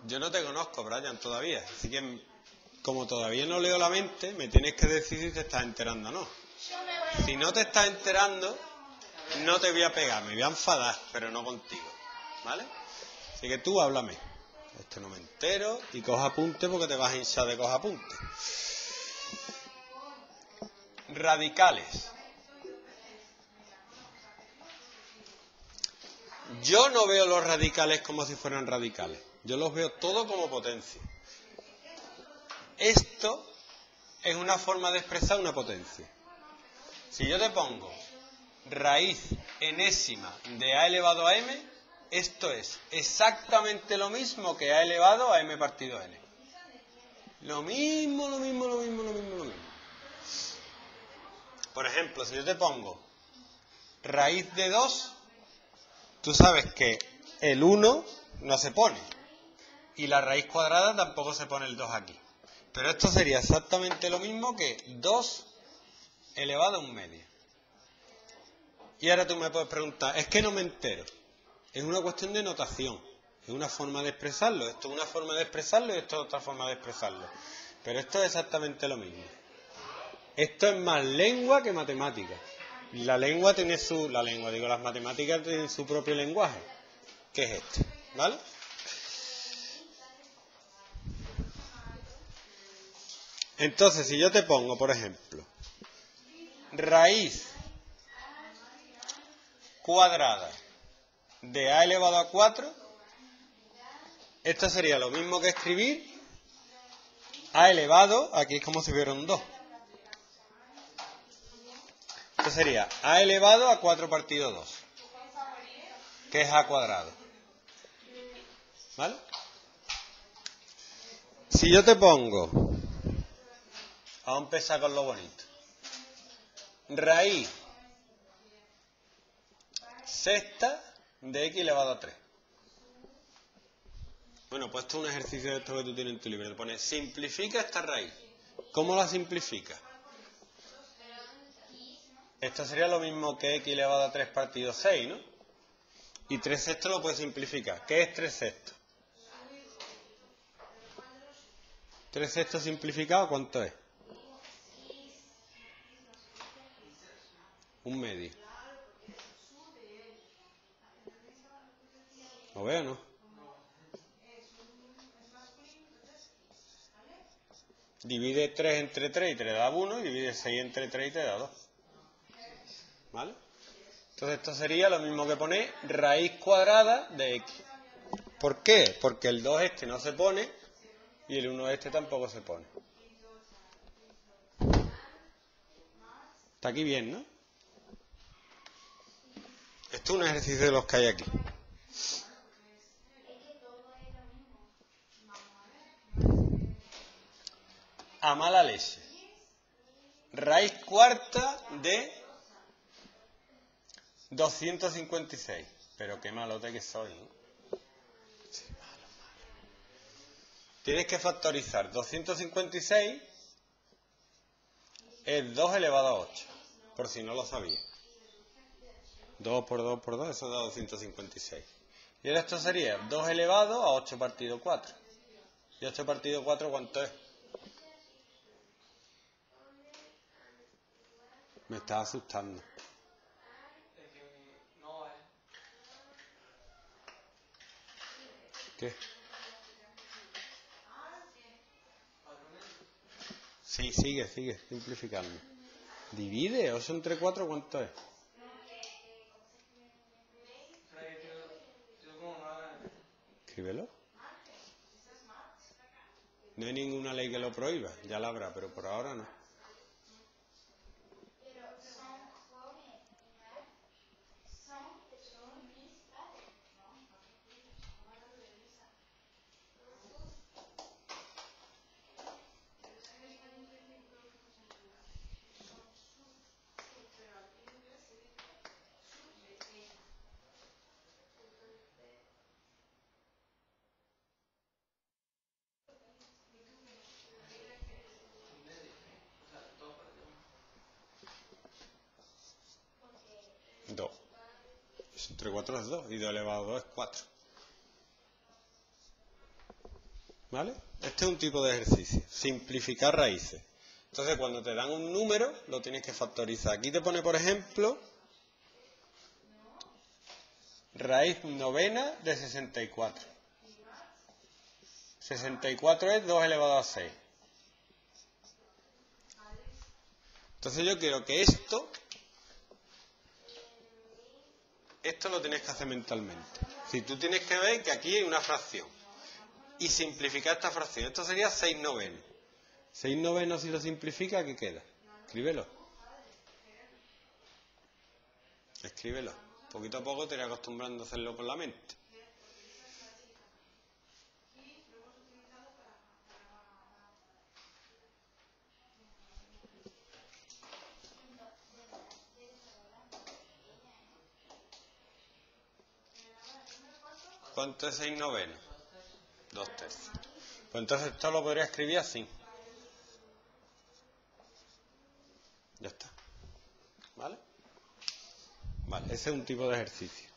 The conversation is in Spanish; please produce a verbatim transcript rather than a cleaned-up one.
Yo no te conozco, Brian, todavía. Así que, como todavía no leo la mente, me tienes que decir si te estás enterando o no. Si no te estás enterando, no te voy a pegar, me voy a enfadar, pero no contigo. ¿Vale? Así que tú háblame. Esto no me entero y coja apunte porque te vas a hinchar de coja apunte. Radicales. Yo no veo los radicales como si fueran radicales. Yo los veo todo como potencia. Esto es una forma de expresar una potencia. Si yo te pongo raíz enésima de a elevado a m, esto es exactamente lo mismo que a elevado a m partido n. Lo mismo, lo mismo, lo mismo, lo mismo, lo mismo. Por ejemplo, si yo te pongo raíz de dos, tú sabes que el uno no se pone. Y la raíz cuadrada tampoco se pone el dos aquí. Pero esto sería exactamente lo mismo que dos elevado a un medio. Y ahora tú me puedes preguntar, es que no me entero. Es una cuestión de notación. Es una forma de expresarlo. Esto es una forma de expresarlo y esto es otra forma de expresarlo. Pero esto es exactamente lo mismo. Esto es más lengua que matemática. La lengua tiene su... La lengua, digo, las matemáticas tienen su propio lenguaje. Que es este. ¿Vale? Entonces, si yo te pongo, por ejemplo, raíz cuadrada de a elevado a cuatro, esto sería lo mismo que escribir a elevado, aquí es como si hubiera un dos. Esto sería a elevado a cuatro partido dos, que es a cuadrado. ¿Vale? Si yo te pongo, vamos a empezar con lo bonito, raíz sexta de x elevado a tres. Bueno, pues esto es un ejercicio de esto que tú tienes en tu libro. Te pones, simplifica esta raíz. ¿Cómo la simplifica? Esto sería lo mismo que x elevado a tres partido seis, ¿no? Y tres sextos lo puedes simplificar. ¿Qué es tres sextos? tres sextos simplificado, ¿cuánto es? Un medio. ¿Lo veo o no? Divide tres entre tres y te da uno, y divide seis entre tres y te da dos. ¿Vale? Entonces esto sería lo mismo que poner raíz cuadrada de x. ¿Por qué? Porque el dos este no se pone y el uno este tampoco se pone. Está aquí bien, ¿no? Esto es un ejercicio de los que hay aquí. A mala leche. Raíz cuarta de doscientos cincuenta y seis. Pero qué malote que soy, ¿no? Sí, malo, malo. Tienes que factorizar. doscientos cincuenta y seis es dos elevado a ocho. Por si no lo sabía. dos por dos por dos, eso da doscientos cincuenta y seis. Y ahora esto sería dos elevado a ocho partido cuatro. ¿Y ocho partido cuatro cuánto es? Me está asustando. ¿Qué? Sí, sigue, sigue, simplificando. Divide, ocho entre cuatro, ¿cuánto es? Escríbelo. No hay ninguna ley que lo prohíba, ya la habrá, pero por ahora no. dos. Entre cuatro es dos y dos elevado a dos es cuatro. ¿Vale? Este es un tipo de ejercicio. Simplificar raíces. Entonces, cuando te dan un número, lo tienes que factorizar. Aquí te pone, por ejemplo, raíz novena de sesenta y cuatro. sesenta y cuatro es dos elevado a seis. Entonces yo quiero que esto, esto lo tienes que hacer mentalmente. Si tú tienes que ver que aquí hay una fracción y simplificar esta fracción, esto sería seis novenos. seis novenos si lo simplifica, ¿qué queda? Escríbelo. Escríbelo. Poquito a poco te irás acostumbrando a hacerlo con la mente. ¿Cuánto es seis novenos? Dos tercios. Pues entonces esto lo podría escribir así. Ya está. ¿Vale? Vale, ese es un tipo de ejercicio.